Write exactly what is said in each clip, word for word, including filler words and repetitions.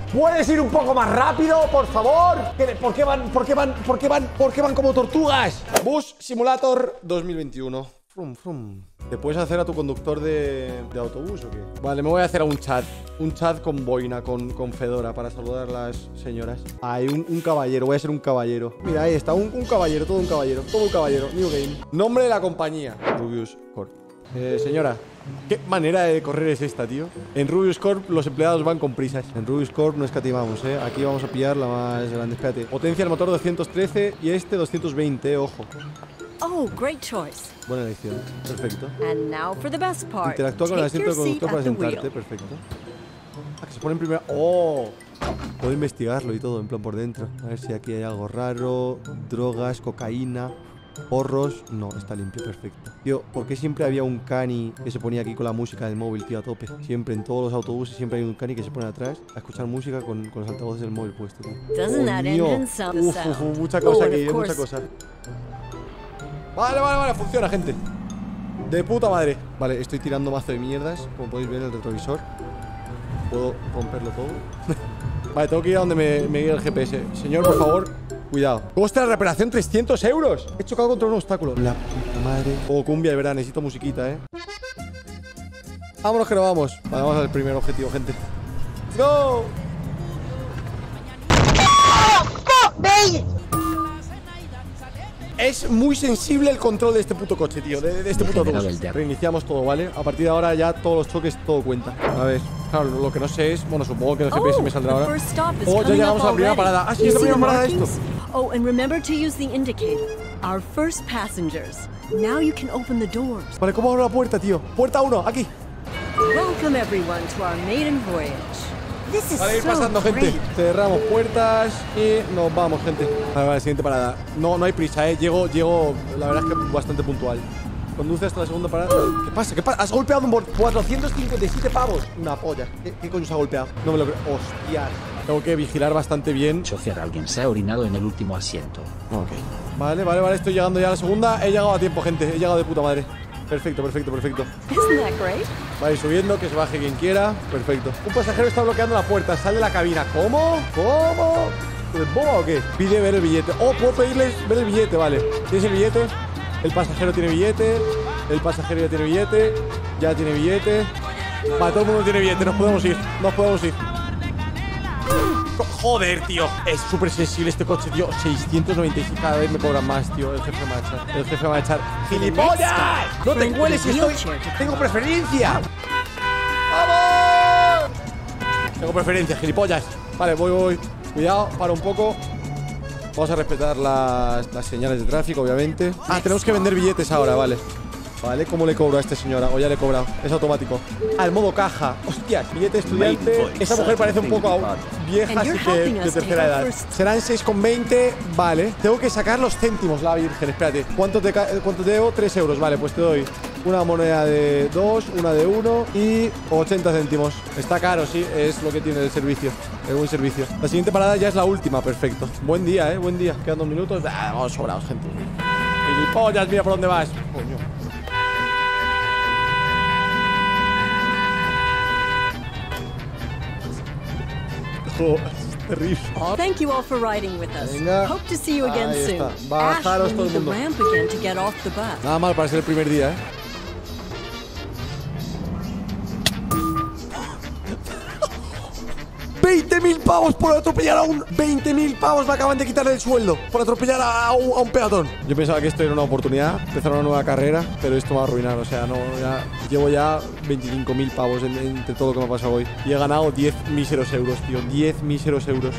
¿Puedes ir un poco más rápido, por favor? ¿Por qué van, por qué van, por qué van, por qué van como tortugas? Bus Simulator dos mil veintiuno. Frum, frum. ¿Te puedes hacer a tu conductor de, de autobús o qué? Vale, me voy a hacer a un chat. Un chat con boina, con, con fedora, para saludar a las señoras. Hay un, un caballero, voy a ser un caballero. Mira, ahí está, un, un caballero, todo un caballero. Todo un caballero, New Game. Nombre de la compañía, Rubius Corp. Eh, señora, ¿qué manera de correr es esta, tío? En Rubius Corp los empleados van con prisas. En Rubius Corp no escatimamos, ¿eh? Aquí vamos a pillar la más grande. Espérate. Potencia del motor doscientos trece y este doscientos veinte, ojo. Oh, great choice. Buena elección. Perfecto. And now for the best part. Interactúa con el asiento del conductor para sentarte. Perfecto. Ah, que se pone en primera. ¡Oh! Puedo investigarlo y todo, en plan por dentro. A ver si aquí hay algo raro. Drogas, cocaína, porros. No, está limpio, perfecto. Tío, ¿por qué siempre había un cani que se ponía aquí con la música del móvil, tío, a tope? Siempre, en todos los autobuses, siempre hay un cani que se pone atrás a escuchar música con, con los altavoces del móvil puesto, tío. Doesn't Oh, uf, uf, uf, mucha cosa aquí, eh, mucha cosa. Vale, vale, vale, funciona, gente. De puta madre. Vale, estoy tirando mazo de mierdas, como podéis ver en el retrovisor. Puedo romperlo todo. Vale, tengo que ir a donde me, me guía el G P S. Señor, por favor, cuidado. Coste de reparación trescientos euros. He chocado contra un obstáculo. La puta madre. Oh, cumbia de verano, necesito musiquita, eh. Vámonos que no vamos. Vale, vamos al primer objetivo, gente. ¡Go! Es muy sensible el control de este puto coche, tío. De, de este puto autobús. Reiniciamos todo, ¿vale? A partir de ahora ya todos los choques, todo cuenta. A ver, claro, lo que no sé es... Bueno, supongo que el G P S me saldrá ahora. Oh, ya llegamos a la primera parada. Ah, sí, es la primera parada de esto. Oh, and remember to use the indicator. Our first passengers. Now you can open the doors. Vale, ¿cómo abro la puerta, tío? Puerta uno, aquí. Welcome everyone to our maiden voyage. This is Vale, ir so pasando, gente. great. Cerramos puertas y nos vamos, gente. Vale, vale, siguiente parada. No, no hay prisa, eh. Llego, llego, la verdad es que bastante puntual. Conduce hasta la segunda parada. ¿Qué pasa? ¿Qué pasa? Has golpeado un bord. cuatrocientos cincuenta y siete pavos. Una polla. ¿Qué, qué coño se ha golpeado? No me lo creo. Hostia. Tengo que vigilar bastante bien. Chofer, alguien se ha orinado en el último asiento. Ok. Vale, vale, vale. Estoy llegando ya a la segunda. He llegado a tiempo, gente. He llegado de puta madre. Perfecto, perfecto, perfecto. Isn't that great? Va a ir subiendo, que se baje quien quiera. Perfecto. Un pasajero está bloqueando la puerta. Sale de la cabina. ¿Cómo? ¿Cómo? ¿Es boba o qué? Pide ver el billete. Oh, puedo pedirles ver el billete, vale. ¿Tienes el billete? El pasajero tiene billete. El pasajero ya tiene billete. Ya tiene billete. Vale, todo el mundo tiene billete. Nos podemos ir. Nos podemos ir. Joder, tío. Es súper sensible este coche, tío. seiscientos noventa y seis. Cada vez me cobran más, tío. El jefe me va a echar. El jefe me va a echar. ¡Gilipollas! ¡No te cueles! Estoy... ¡Tengo preferencia! ¡Vamos! Tengo preferencia, gilipollas. Vale, voy, voy. Cuidado, para un poco. Vamos a respetar las, las señales de tráfico, obviamente. Ah, tenemos que vender billetes ahora, vale. Vale, ¿cómo le cobro a esta señora? O ya le he cobrado. Es automático. Ah, el modo caja. Hostias, billete estudiante. Esta mujer parece un poco vieja, así que de tercera edad. Serán seis con veinte. Vale. Tengo que sacar los céntimos, la virgen. Espérate. ¿Cuánto te, cuánto te debo? tres euros. Vale, pues te doy una moneda de dos, una de uno y ochenta céntimos. Está caro, sí. Es lo que tiene el servicio. Es buen servicio. La siguiente parada ya es la última. Perfecto. Buen día, eh. Buen día. Quedan dos minutos. Ah, vamos sobrados, gente. Gilipollas, mira por dónde vas. Coño. Es terrible. Thank you all for riding with us. Venga. Hope to see you again Ahí soon. está. Bajaros Ash, todo we el need the mundo. ramp again to get off the bus. Nada mal para ser el primer día, ¿eh? ¡veinte mil pavos por atropellar a un... veinte mil pavos me acaban de quitar del sueldo por atropellar a un, a un peatón. Yo pensaba que esto era una oportunidad, empezar una nueva carrera, pero esto me va a arruinar. O sea, no, ya llevo ya veinticinco mil pavos en, entre todo lo que me ha pasado hoy. Y he ganado diez míseros euros, tío. diez míseros euros.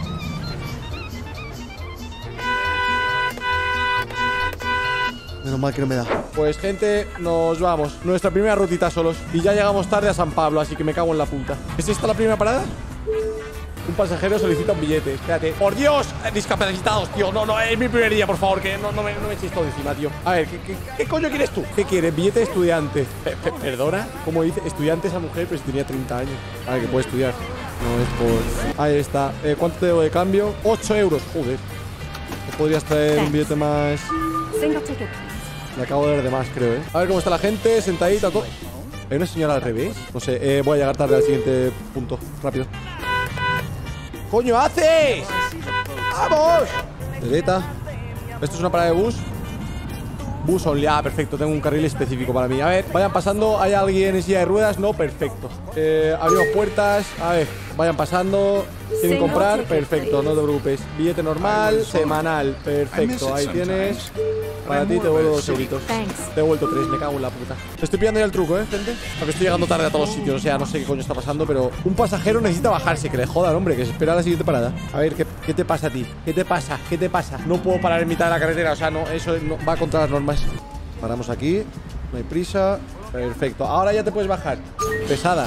Menos mal que no me da. Pues, gente, nos vamos. Nuestra primera rutita solos. Y ya llegamos tarde a San Pablo, así que me cago en la puta. ¿Es esta la primera parada? Un pasajero solicita un billete. Espérate. ¡Por Dios! Discapacitados, tío. No, no, es mi primer día, por favor. Que no, no, me, no me echéis todo encima, tío. A ver, ¿qué, qué, qué coño quieres tú? ¿Qué quieres? Billete de estudiante. Pe pe ¿Perdona? ¿Cómo dice? Estudiante esa mujer, pero si tenía treinta años. A ver, que puede estudiar. No es por... Ahí está. Eh, ¿Cuánto te debo de cambio? ocho euros. Joder. ¿No podrías traer un billete más? Single ticket. Me acabo de ver de más, creo, ¿eh? A ver cómo está la gente, sentadita, todo. ¿Hay una señora al revés? No sé, eh, voy a llegar tarde al siguiente punto. Rápido. coño haces? ¡Vamos! Deleta. Esto es una parada de bus. Bus only, ah, perfecto, tengo un carril específico para mí. A ver, vayan pasando, ¿hay alguien en silla de ruedas? No, perfecto. eh, Abrimos puertas, a ver, vayan pasando. ¿Quieren comprar? Perfecto, no te preocupes. Billete normal, semanal, perfecto, ahí tienes. Para ti te devuelvo dos euritos. Te he devuelto tres, me cago en la puta. Te estoy pillando ya el truco, ¿eh, gente? Porque estoy llegando tarde a todos los sitios, o sea, no sé qué coño está pasando. Pero un pasajero necesita bajarse, que le jodan, hombre, que se espera a la siguiente parada. A ver, ¿qué, qué te pasa a ti? ¿Qué te pasa? ¿Qué te pasa? No puedo parar en mitad de la carretera, o sea, no, eso no, va contra las normas. Paramos aquí, no hay prisa. Perfecto, ahora ya te puedes bajar. Pesada.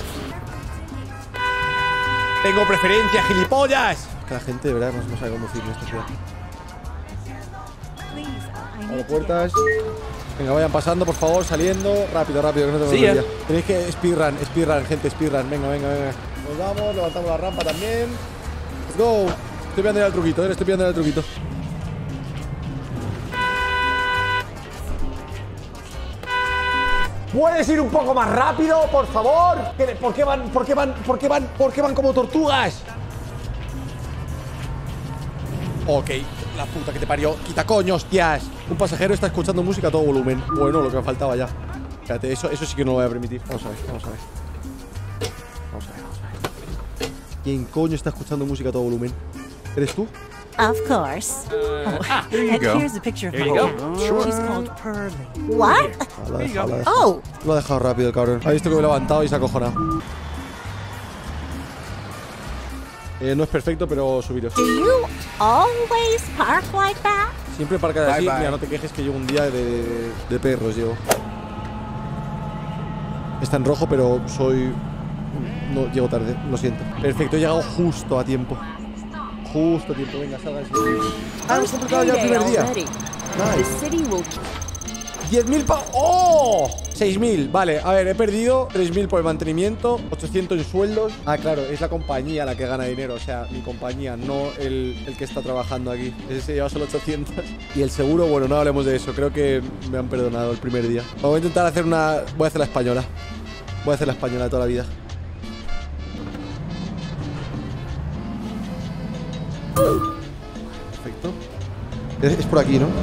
Tengo preferencia, gilipollas. Que la gente de verdad no, no sabe conducir en esta ciudad. Abro puertas. Venga, vayan pasando, por favor, saliendo. Rápido, rápido, que no tengo Sí, energía. Tenéis que speedrun, speedrun, gente, speedrun. Venga, venga, venga. Nos vamos, levantamos la rampa también. Let's go. Estoy pillando ya el truquito, eh, estoy pillando ya el truquito. ¿Puedes ir un poco más rápido, por favor? ¿Por qué van, por qué van, por qué van, por qué van como tortugas? Ok, la puta que te parió. Quita coño, hostias. Un pasajero está escuchando música a todo volumen. Bueno, lo que me faltaba ya. Espérate, eso, eso sí que no lo voy a permitir. Vamos a ver, vamos a ver. Vamos a ver, vamos a ver. ¿Quién coño está escuchando música a todo volumen? ¿Eres tú? Of course. Oh, There you and go. here's a picture of There my you go. cat. Sure. She's called Pearly. What? Ah, lo ha dejado, lo ha dejado. Oh, Lo ha dejado rápido el cabrón. Ha visto que me he levantado y se ha acojonado. Eh, no es perfecto, pero subiros. do you always park like that? Siempre parca de Bye, así. bye. Mira, no te quejes que llevo un día de, de perros, llevo. Está en rojo, pero soy... No, llego tarde, lo siento. Perfecto, he llegado justo a tiempo. Justo a tiempo, venga, salgan. Ah, hemos completado ya el primer día. The Nice. city will diez mil pa... ¡Oh! seis mil, vale, a ver, he perdido tres mil por el mantenimiento, ochocientos en sueldos. Ah, claro, es la compañía la que gana dinero. O sea, mi compañía, no el, el que está trabajando aquí. Ese se lleva solo ochocientos. Y el seguro, bueno, no hablemos de eso. Creo que me han perdonado el primer día. Voy a intentar hacer una... Voy a hacer la española. Voy a hacer la española de toda la vida. Perfecto. Es, es por aquí, ¿no?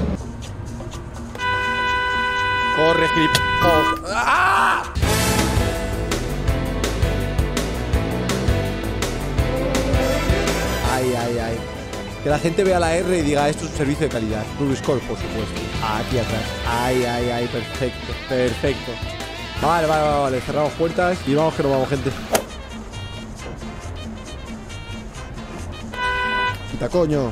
Corre, Grip. Oh. ¡Ah! Ay, ay, ay. Que la gente vea la R y diga, esto es un servicio de calidad. Rubiscore, por supuesto. Aquí atrás. Ay, ay, ay, perfecto. Perfecto. Vale, vale, vale, vale. Cerramos puertas y vamos que nos vamos, gente. Quita coño.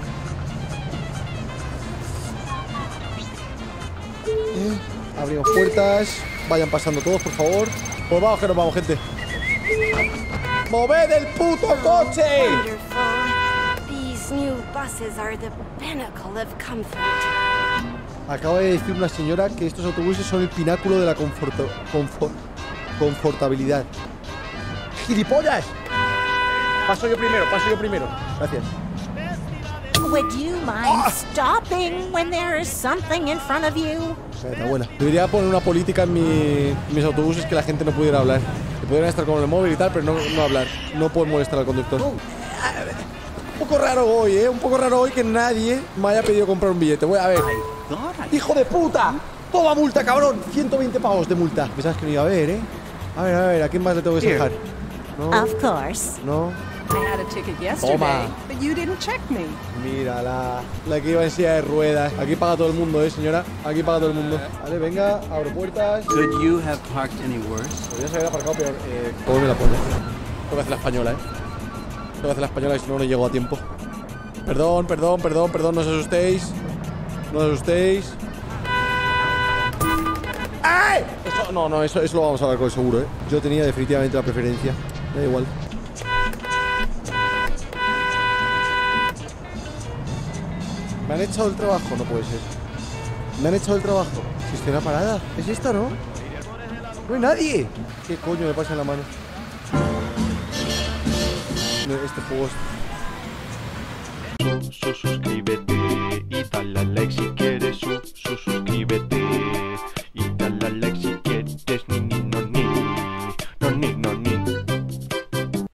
Eh, abrimos puertas. Vayan pasando todos, por favor. Pues vamos que nos vamos, gente. ¡Moved el puto coche! Wonderful. These new buses are the pinnacle of comfort. Acaba de decir una señora que estos autobuses son el pináculo de la conforto, confort, confortabilidad. ¡Gilipollas! Paso yo primero, paso yo primero. Gracias. Would you mind stopping when there is something in front of you? Está buena. Debería poner una política en, mi, en mis autobuses que la gente no pudiera hablar. Que pudieran estar con el móvil y tal, pero no, no hablar. No pueden molestar al conductor. Un poco raro hoy, ¿eh? Un poco raro hoy que nadie me haya pedido comprar un billete. Voy a ver. ¡Hijo de puta! ¡Toma multa, cabrón! ciento veinte pavos de multa. Pensabas que no iba a ver, ¿eh? A ver, a ver, ¿a quién más le tengo que sacar? No, Of course. no. I had a ticket yesterday, Toma. but you didn't check me. Mira, la, la que iba en silla de ruedas. Aquí paga todo el mundo, ¿eh, señora? Aquí paga todo el mundo. Vale, venga, abro puertas. Could you have parked any worse? Podrías haber aparcado, pero... Eh, ¿Cómo me la pone? Tengo que hacer la española, ¿eh? Tengo que hacer la española y si no, no llego a tiempo. Perdón, perdón, perdón, perdón, no os asustéis. No os asustéis. ¡Ay! Eso, no, no, eso, eso lo vamos a hablar con el seguro, ¿eh? Yo tenía definitivamente la preferencia. Me da igual. ¿Me han echado el trabajo? No puede ser. ¿Me han echado el trabajo? Si estoy en la parada. ¿Es esta, no? ¡No hay nadie! ¿Qué coño me pasa en la mano? No, este juego es... Su, suscríbete y dale a like si quieres. Su, su, suscríbete.